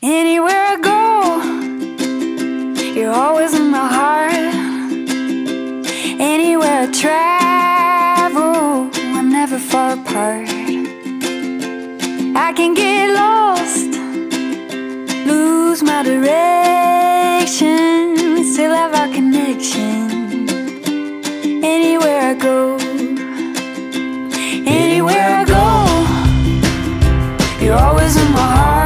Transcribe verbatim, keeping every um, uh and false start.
Anywhere I go, you're always in my heart. Anywhere I travel, we're never far apart. I can get lost, lose my direction, still have our connection. Anywhere I go, anywhere I go, you're always in my heart.